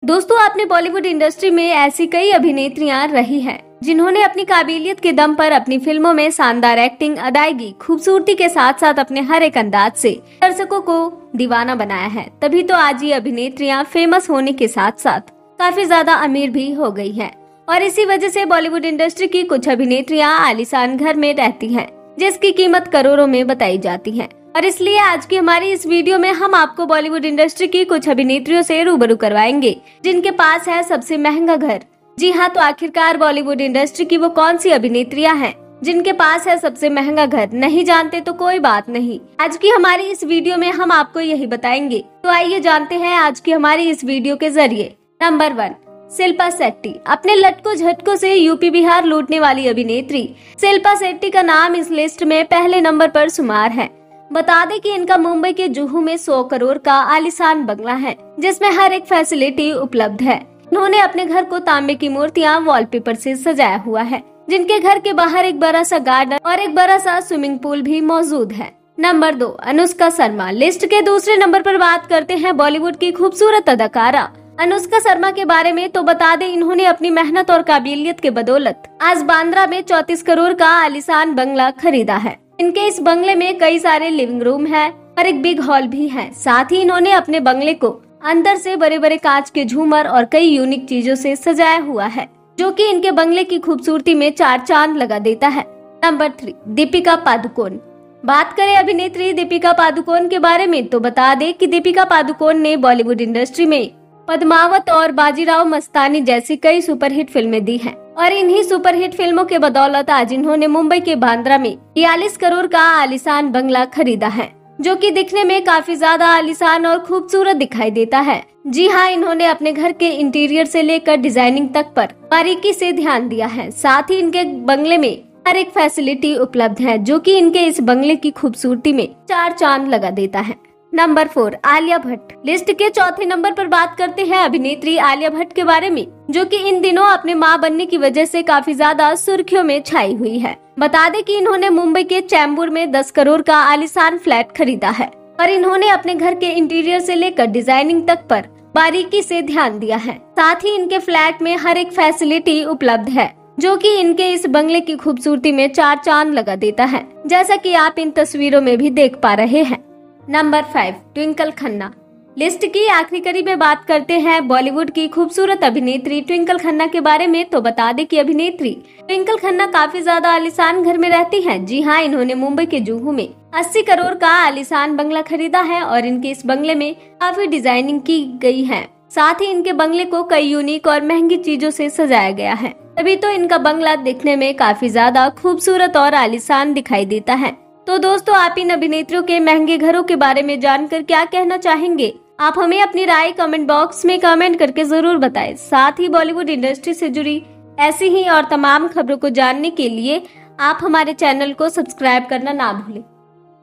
दोस्तों, आपने बॉलीवुड इंडस्ट्री में ऐसी कई अभिनेत्रियां रही हैं जिन्होंने अपनी काबिलियत के दम पर अपनी फिल्मों में शानदार एक्टिंग, अदायगी, खूबसूरती के साथ साथ अपने हर एक अंदाज से दर्शकों को दीवाना बनाया है। तभी तो आज ये अभिनेत्रियां फेमस होने के साथ साथ काफी ज्यादा अमीर भी हो गई हैं। और इसी वजह से बॉलीवुड इंडस्ट्री की कुछ अभिनेत्रियां आलीशान घर में रहती हैं, जिसकी कीमत करोड़ों में बताई जाती है। और इसलिए आज की हमारी इस वीडियो में हम आपको बॉलीवुड इंडस्ट्री की कुछ अभिनेत्रियों से रूबरू करवाएंगे जिनके पास है सबसे महंगा घर। जी हाँ, तो आखिरकार बॉलीवुड इंडस्ट्री की वो कौन सी अभिनेत्रियां हैं जिनके पास है सबसे महंगा घर? नहीं जानते तो कोई बात नहीं, आज की हमारी इस वीडियो में हम आपको यही बताएंगे। तो आइए जानते हैं आज की हमारी इस वीडियो के जरिए। नंबर 1, शिल्पा शेट्टी। अपने लटकों झटकों से यूपी बिहार लूटने वाली अभिनेत्री शिल्पा शेट्टी का नाम इस लिस्ट में पहले नंबर पर शुमार है। बता दें कि इनका मुंबई के जुहू में 100 करोड़ का आलीशान बंगला है, जिसमें हर एक फैसिलिटी उपलब्ध है। इन्होंने अपने घर को तांबे की मूर्तियां वॉलपेपर से सजाया हुआ है, जिनके घर के बाहर एक बड़ा सा गार्डन और एक बड़ा सा स्विमिंग पूल भी मौजूद है। नंबर 2, अनुष्का शर्मा। लिस्ट के दूसरे नंबर पर बात करते हैं बॉलीवुड की खूबसूरत अदाकारा अनुष्का शर्मा के बारे में। तो बता दें, इन्होंने अपनी मेहनत और काबिलियत के बदौलत आज बांद्रा में 34 करोड़ का आलीशान बंगला खरीदा है। इनके इस बंगले में कई सारे लिविंग रूम है और एक बिग हॉल भी है। साथ ही इन्होंने अपने बंगले को अंदर से बड़े बड़े कांच के झूमर और कई यूनिक चीजों से सजाया हुआ है, जो कि इनके बंगले की खूबसूरती में 4 चांद लगा देता है। नंबर 3, दीपिका पादुकोण। बात करें अभिनेत्री दीपिका पादुकोण के बारे में, तो बता दें कि दीपिका पादुकोण ने बॉलीवुड इंडस्ट्री में पद्मावत और बाजीराव मस्तानी जैसी कई सुपरहिट फिल्में दी हैं। और इन्हीं सुपरहिट फिल्मों के बदौलत आज इन्होंने मुंबई के बांद्रा में 42 करोड़ का आलीशान बंगला खरीदा है, जो कि दिखने में काफी ज्यादा आलीशान और खूबसूरत दिखाई देता है। जी हाँ, इन्होंने अपने घर के इंटीरियर से लेकर डिजाइनिंग तक पर बारीकी से ध्यान दिया है। साथ ही इनके बंगले में हर एक फैसिलिटी उपलब्ध है, जो कि इनके इस बंगले की खूबसूरती में 4 चांद लगा देता है। नंबर 4, आलिया भट्ट। लिस्ट के चौथे नंबर पर बात करते हैं अभिनेत्री आलिया भट्ट के बारे में, जो कि इन दिनों अपने मां बनने की वजह से काफी ज्यादा सुर्खियों में छाई हुई है। बता दें कि इन्होंने मुंबई के चैम्बूर में 10 करोड़ का आलीशान फ्लैट खरीदा है और इन्होंने अपने घर के इंटीरियर से लेकर डिजाइनिंग तक पर बारीकी से ध्यान दिया है। साथ ही इनके फ्लैट में हर एक फैसिलिटी उपलब्ध है, जो कि इनके इस बंगले की खूबसूरती में 4 चांद लगा देता है, जैसा कि आप इन तस्वीरों में भी देख पा रहे हैं। नंबर 5, ट्विंकल खन्ना। लिस्ट की आखिरी कड़ी में बात करते हैं बॉलीवुड की खूबसूरत अभिनेत्री ट्विंकल खन्ना के बारे में। तो बता दें कि अभिनेत्री ट्विंकल खन्ना काफी ज्यादा आलीशान घर में रहती हैं। जी हाँ, इन्होंने मुंबई के जुहू में 80 करोड़ का आलीशान बंगला खरीदा है और इनके इस बंगले में काफी डिजाइनिंग की गई है। साथ ही इनके बंगले को कई यूनिक और महंगी चीजों से सजाया गया है, तभी तो इनका बंगला दिखने में काफी ज्यादा खूबसूरत और आलीशान दिखाई देता है। तो दोस्तों, आप इन अभिनेत्रियों के महंगे घरों के बारे में जानकर क्या कहना चाहेंगे? आप हमें अपनी राय कमेंट बॉक्स में कमेंट करके जरूर बताएं। साथ ही बॉलीवुड इंडस्ट्री से जुड़ी ऐसी ही और तमाम खबरों को जानने के लिए आप हमारे चैनल को सब्सक्राइब करना ना भूलें।